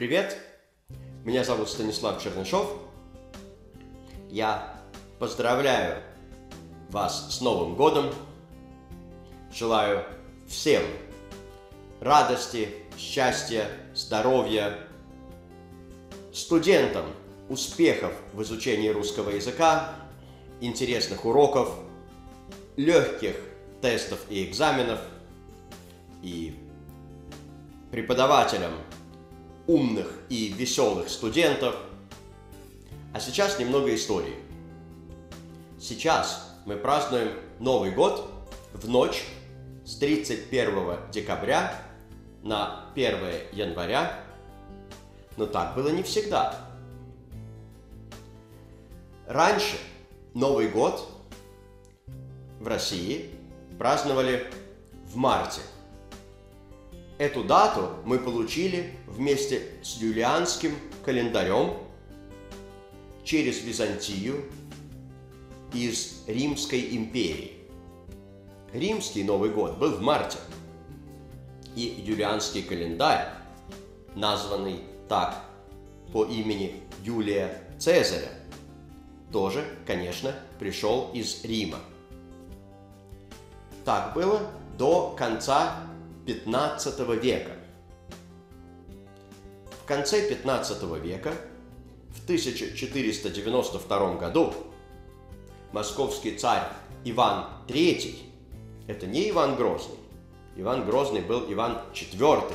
Привет! Меня зовут Станислав Чернышов. Я поздравляю вас с Новым годом. Желаю всем радости, счастья, здоровья, студентам успехов в изучении русского языка, интересных уроков, легких тестов и экзаменов, и преподавателям умных и веселых студентов. А сейчас немного истории. Сейчас мы празднуем Новый год в ночь с 31 декабря на 1 января, но так было не всегда. Раньше Новый год в России праздновали в марте. Эту дату мы получили вместе с юлианским календарем через Византию из Римской империи. Римский Новый год был в марте, и юлианский календарь, названный так по имени Юлия Цезаря, тоже, конечно, пришел из Рима. Так было до конца XV века. В конце XV века, в 1492 году, московский царь Иван III, это не Иван Грозный, Иван Грозный был Иван IV,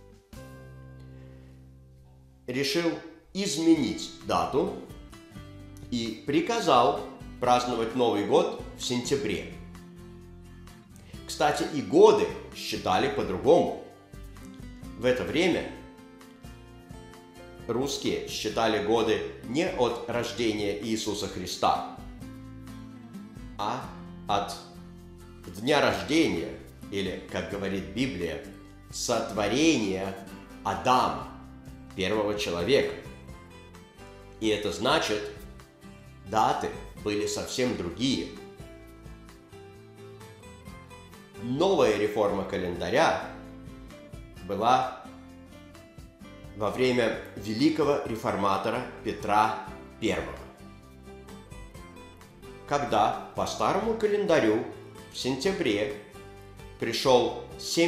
решил изменить дату и приказал праздновать Новый год в сентябре. Кстати, и годы считали по-другому. В это время русские считали годы не от рождения Иисуса Христа, а от дня рождения, или, как говорит Библия, сотворения Адама, первого человека. И это значит, даты были совсем другие. Новая реформа календаря была во время великого реформатора Петра I, когда по старому календарю в сентябре пришел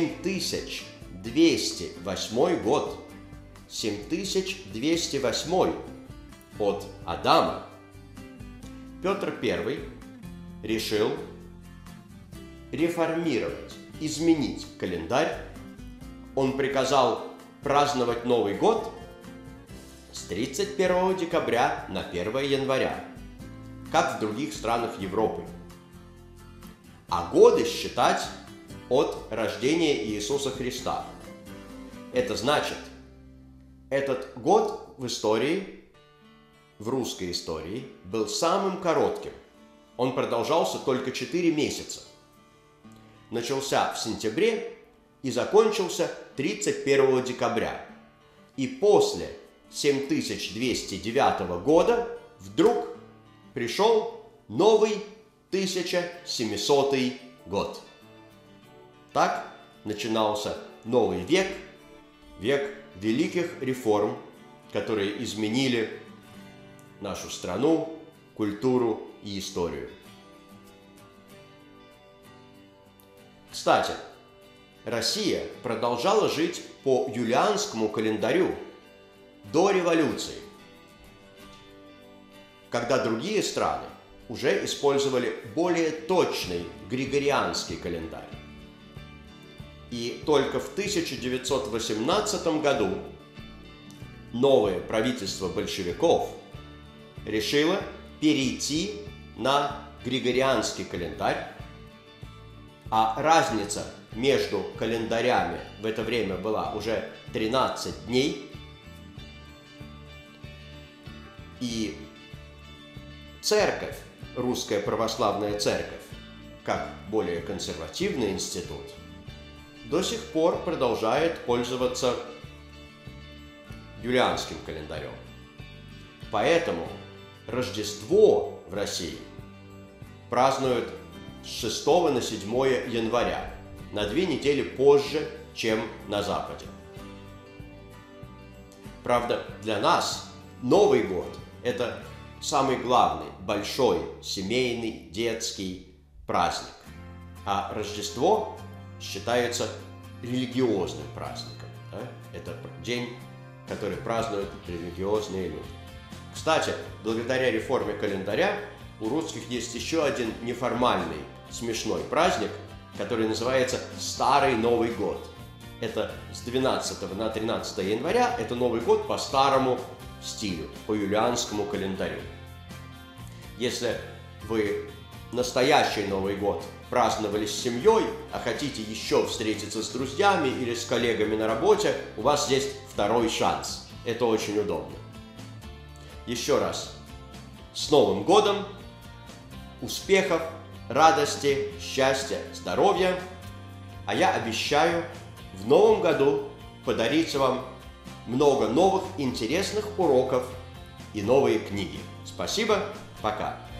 7208 год, 7208 от Адама. Петр I решил реформировать, изменить календарь. Он приказал праздновать Новый год с 31 декабря на 1 января, как в других странах Европы, а годы считать от рождения Иисуса Христа. Это значит, этот год в истории, в русской истории, был самым коротким. Он продолжался только 4 месяца. Начался в сентябре и закончился 31 декабря. И после 7209 года вдруг пришел новый 1700 год. Так начинался новый век, век великих реформ, которые изменили нашу страну, культуру и историю. Кстати, Россия продолжала жить по юлианскому календарю до революции, когда другие страны уже использовали более точный григорианский календарь. И только в 1918 году новое правительство большевиков решило перейти на григорианский календарь, а разница между календарями в это время была уже 13 дней, и церковь, Русская Православная Церковь, как более консервативный институт, до сих пор продолжает пользоваться юлианским календарем. Поэтому Рождество в России празднуют с 6 на 7 января, на 2 недели позже, чем на Западе. Правда, для нас Новый год – это самый главный, большой, семейный, детский праздник. А Рождество считается религиозным праздником. Да? Это день, который празднуют религиозные люди. Кстати, благодаря реформе календаря у русских есть еще один неформальный, смешной праздник, который называется Старый Новый год. Это с 12 на 13 января, это Новый год по старому стилю, по юлианскому календарю. Если вы настоящий Новый год праздновали с семьей, а хотите еще встретиться с друзьями или с коллегами на работе, у вас есть второй шанс. Это очень удобно. Еще раз, с Новым годом, успехов, радости, счастья, здоровья. А я обещаю в новом году подарить вам много новых интересных уроков и новые книги. Спасибо, пока!